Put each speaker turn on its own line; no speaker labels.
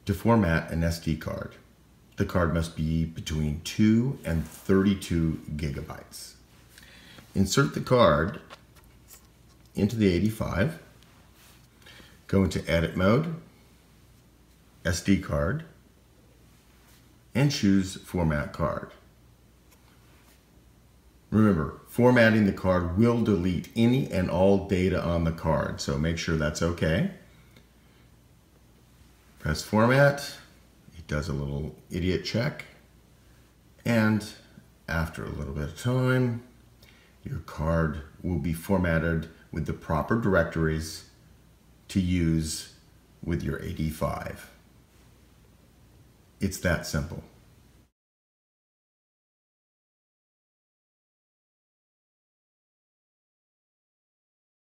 To format an SD card, the card must be between 2 and 32 gigabytes. Insert the card into the AD5, go into Edit Mode, SD card, and choose Format Card. Remember, formatting the card will delete any and all data on the card, so make sure that's okay. Press Format, it does a little idiot check, and after a little bit of time, your card will be formatted with the proper directories to use with your AD5. It's that simple.